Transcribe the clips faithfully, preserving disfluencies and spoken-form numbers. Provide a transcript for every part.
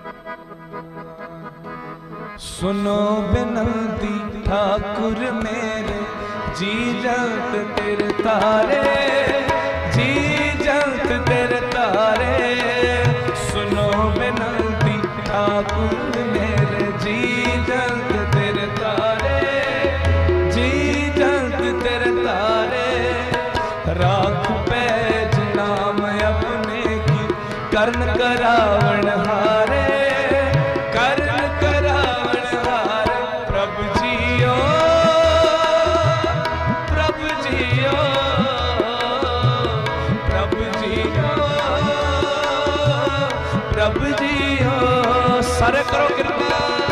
सुनो बिनती ठाकुर मेरे, जी जल्द तेरे तारे, जी जल्द तेरे तारे। सुनो बिनती ठाकुर मेरे, जी जल्द तेरे तारे, जी जल्द तेरे तारे। राख पैज नाम अपने की, कर्ण करावण हारे, कर्ण करावण हारे। प्रभु जियो, प्रभु जियो, प्रभु जियो, प्रभु जियो। सारे करो कृपा।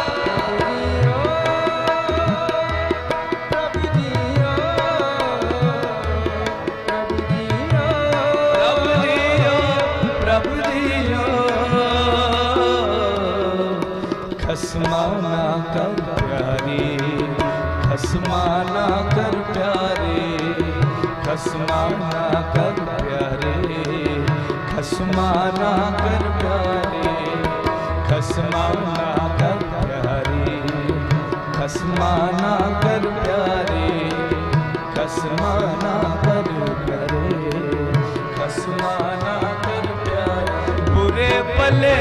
खसमाना कर प्यारे, खसमाना कर प्यारे, खसमाना कर प्यारे, खसमाना कर प्यारे, खसमाना कर प्यारे, खसमाना कर प्यारे, खसमाना कर प्यारे, खसमाना कर प्यारे। बुरे पले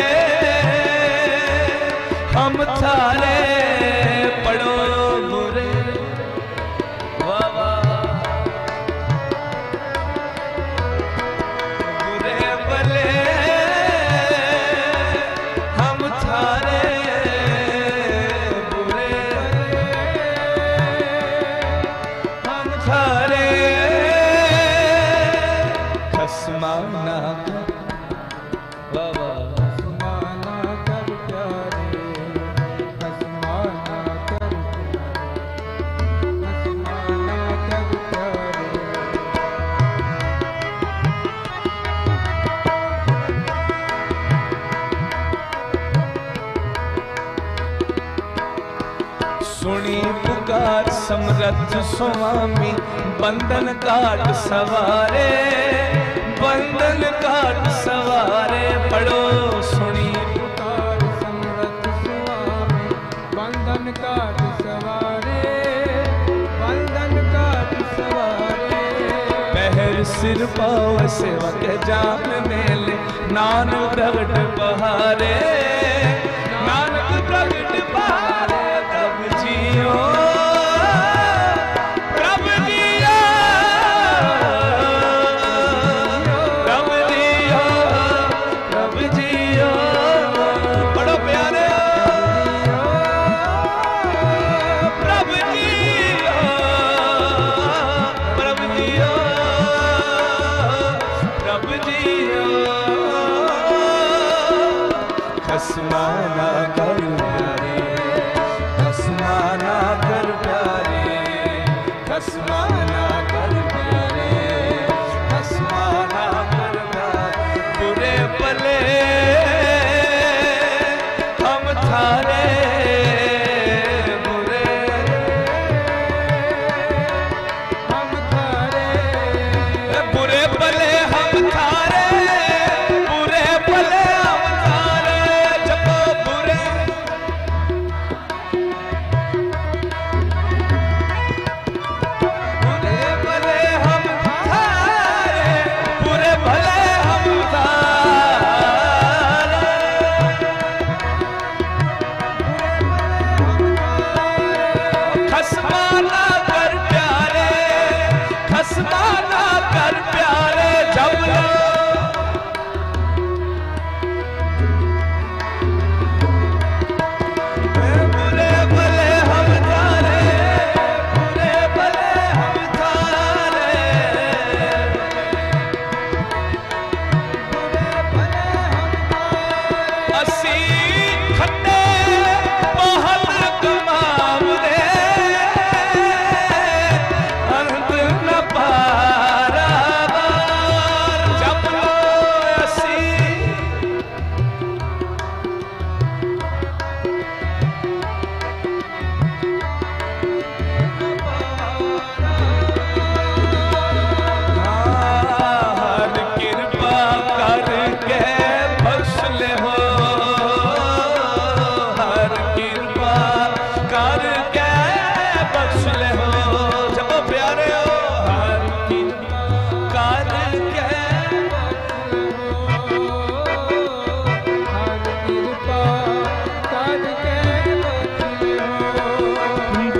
हम थारे पड़ो बुरे, वाह वाह। बुरे भले हम थारे, बुरे हम थारे। खसमाना वाह वाह। सुनी पुकार समर्थ स्वामी, बंधन काट सवारे, बंधन काट सवारे। पढ़ो सुनी पुकार समर्थ स्वामी, बंधन काट सवारे, बंधन काट सवारे। पहर सिर पाव सेवक जान मेले, नानक प्रगट बहारे, नानक प्रगट बहारे। प्रभु जियो, प्रभु जियो, प्रभु जियो, प्रभु जियो। बड़ो प्यारे प्रभु जियो, प्रभु जियो, प्रभु जियो। खसमाना कर प्यारे, खसमाना कर प्यारे, खसमाना कर प्यारे, खसमाना कर प्यारे। बुरे भले हम थारे, बुरे हम थारे, बुरे भले हम थारे, बुरे भले हम थारे। जपो बुरे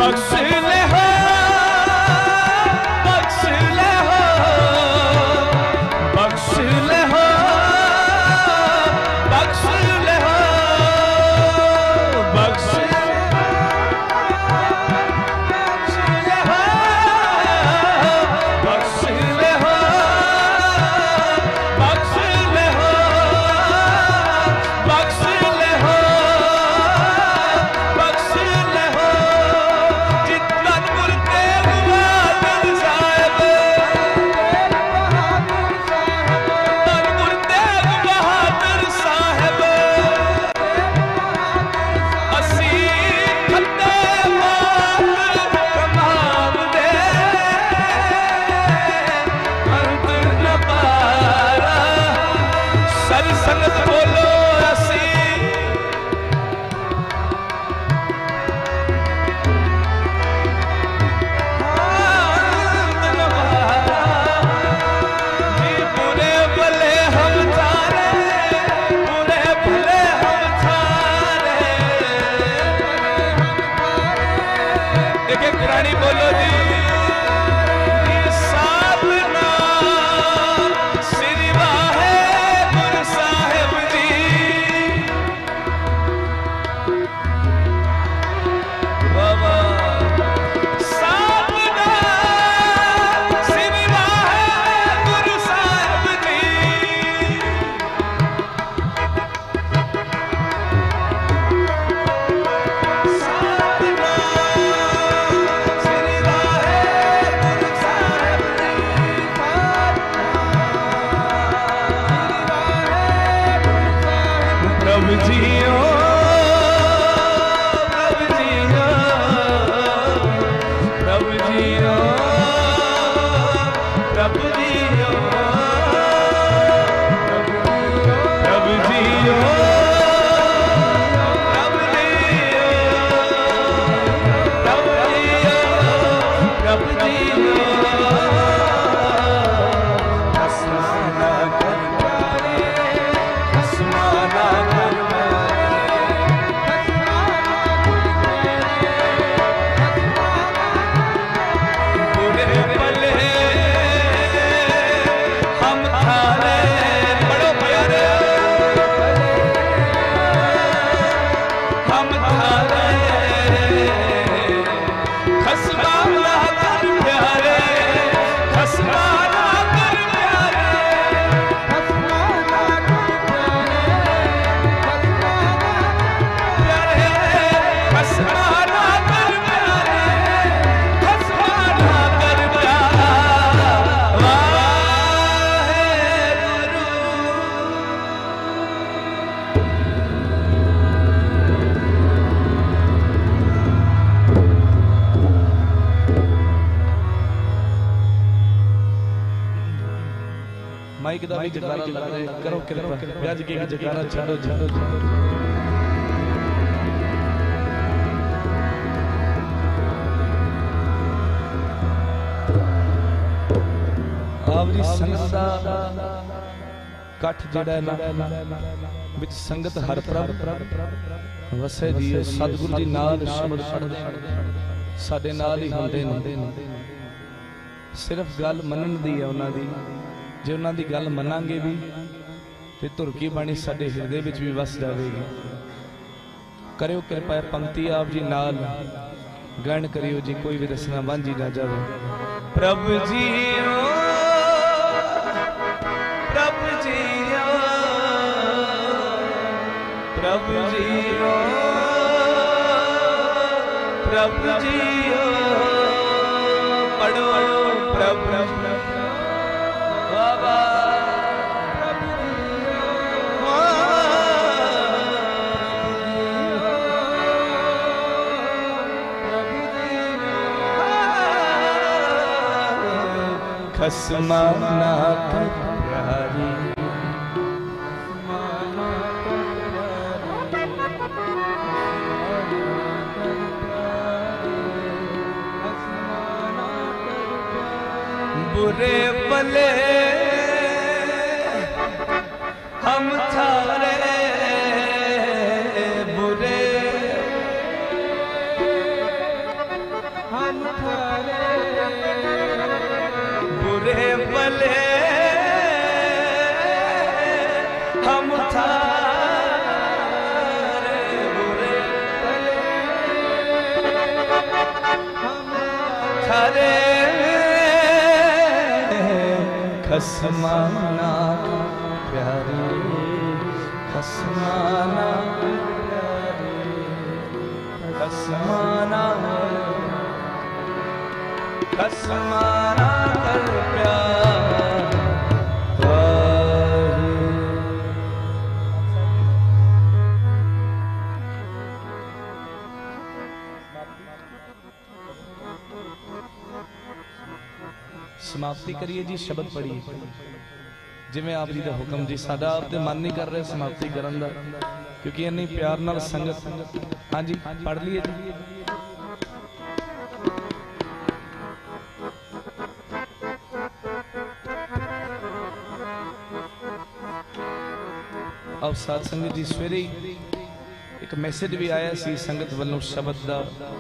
बख्श ले हो बख्श ले हो बख्श ले हो बख्श ले हो बख्श बोलो जी साधना श्री वाहेगुरु साहिब जी बाबा साधना श्री वाहेगुरु साहिब जी प्रभु जियो प्रभु जियो प्रभु जियो प्रभु जियो प्रभु जियो प्रभु जियो प्रभु जियो हसना कर प्यारे हसना माइक दा भी जगारा लग रहा है करो कृपा गज के जगारा छाड़ो छाड़ो आवरी संगत दा कठ जड़ा ना विच संगत हर प्रभ वसे जियो सतगुरु जी नाल शब्द पढ़दे साडे नाल ही हुंदे ने सिर्फ गल मनन दी है उन्हां दी जे उन्हां दी गल मनांगे भी ते धुरकी बाणी साडे हिरदे विच भी वस जावेगी। करियो कृपा पंक्ति आप जी नाल गायन करियो जी कोई भी रसना वांझी ना जावे। प्रभु जी प्रभु जी प्रभु जी प्रभु जी पढ़ो प्रभु बाबा खसमा ना कर प्यारी बुरे भले हम थारे बुरे थारे खसमाना प्यारे खसमाना प्यारे खसमाना खसमाना कर प्यार समाप्ति करिए जी। शब्द पढ़िए जिमें आप जी का हुक्म जी। साडा आप ते मन नहीं कर रहे समाप्ति करन दा, क्योंकि इन्नी प्यार नाल संगत। हाँ जी पढ़ लीए जी। अब साध संगत जी सवेरे एक मैसेज भी आया सी संगत वालों शब्द दा,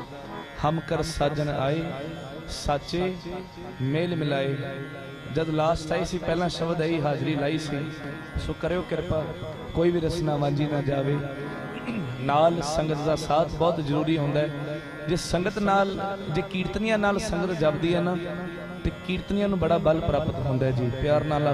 हम कर साजन आए साचे मेल मिलाए। जब लास्ट आई सी पहला शब्द आई हाजरी लाई सी। सो करो कृपा कोई भी रसना वांझी ना जावे। नाल संगत का साथ बहुत जरूरी होंदा है। जे संगत नाल जे कीर्तनियां नाल संगत जपदी है ना ते कीर्तनियां नूं बड़ा बल प्राप्त होंदा है जी। प्यार नाल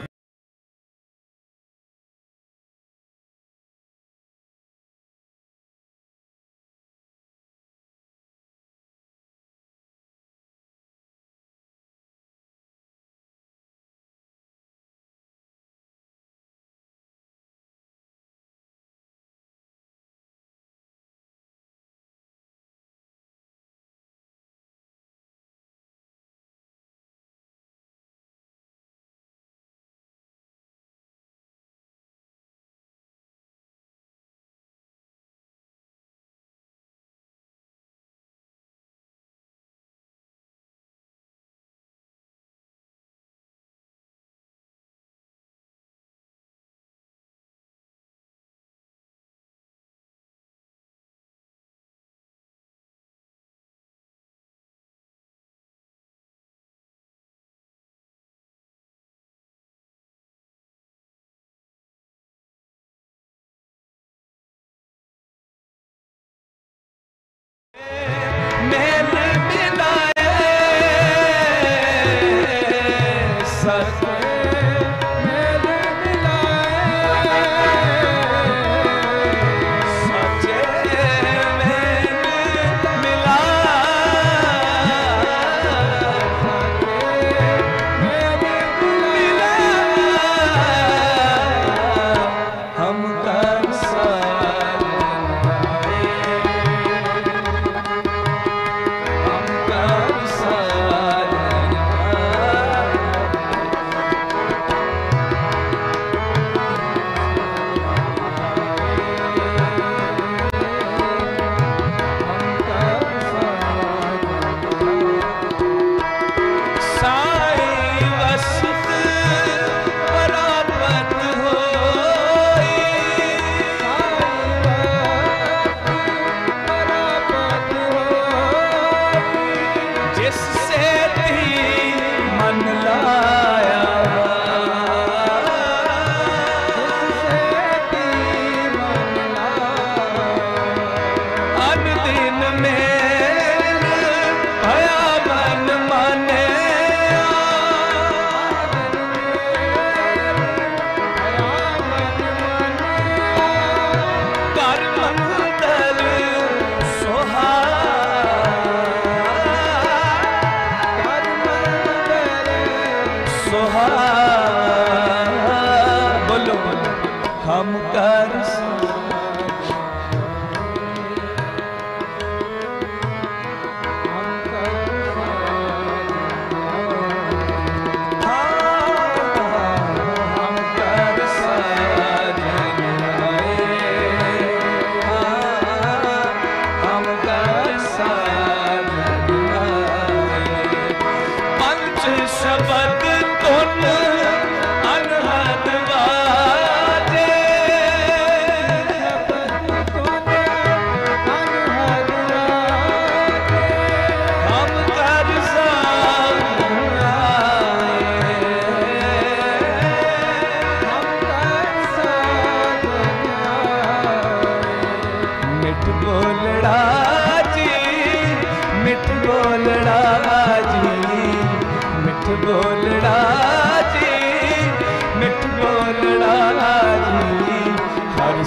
बोलड़ा जी मिठ बोलड़ा जी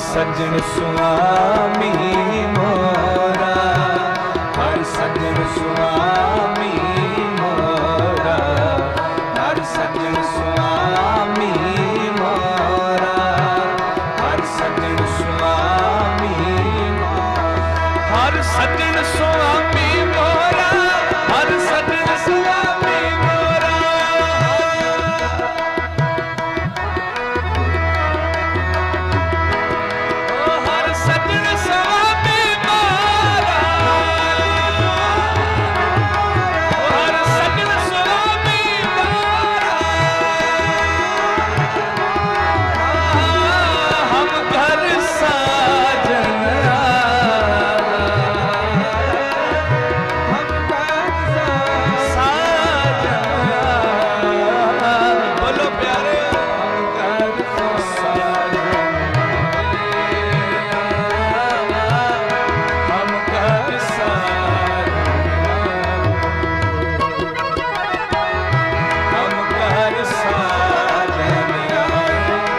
सज्जन स्वामी मोरा, हर सज्जन स्वामी मोरा, हर सज्जन स्वामी मोरा, हर सज्जन स्वामी मोरा, हर सज्जन स्वामी मोरा, हर सज्जन स्वामी मोरा, हर सज्जन स्वामी मोरा, हर सज्जन स्वामी मोरा, हम घर साजन हम घर साजन, बोलो प्यारे हम घर साजन, हम घर साजन, हम घर साजन आए,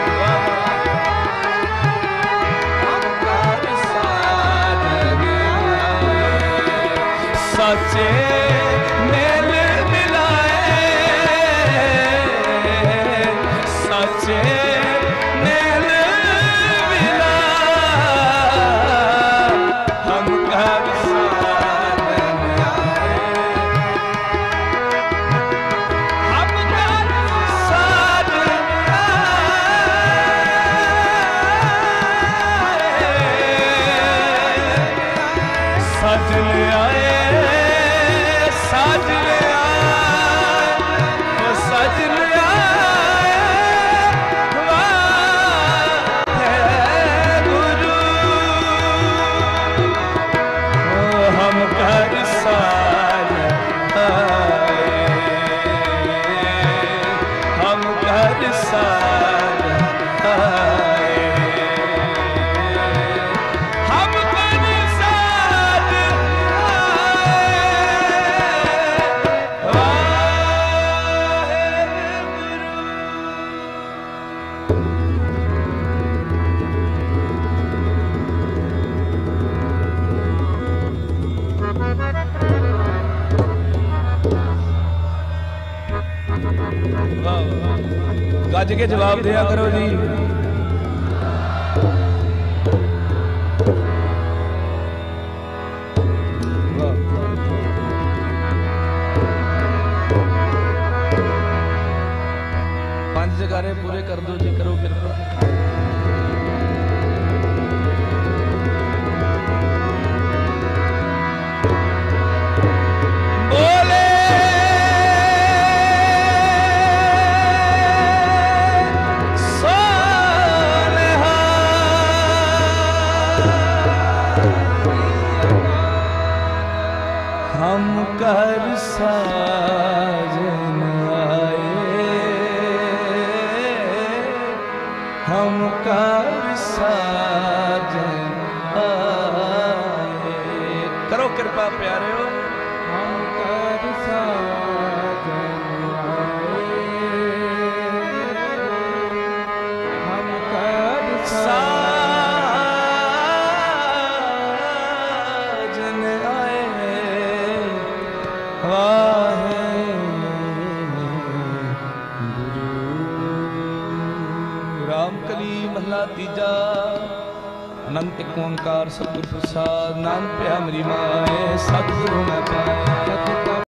हम घर साजन आए, सच्चे मेल मिलाए, सच्चे मेल मिलाए, हम घर साजन आए, हम घर साजन आए, सजन आए, सजन आए, ओ सजन आए, वाहेगुरु, ओ हम घर साजन आए, हम घर साजन आए, हम घर साजन गज के जवाब दिया करो जी। पांच जगारे पूरे कर दो जी, करो कृपा। बोले सोनेहा, हम कर साजन आए, हम कर साजन आए, करो कृपा प्यारे हो, हम कर साजन आए, हम कर साजन आए, रामकली महला तीजा। अनंत एक ओंकार सतगुर प्रसाद, नाम पिया मेरी माए, सतगुरु मैं पाया।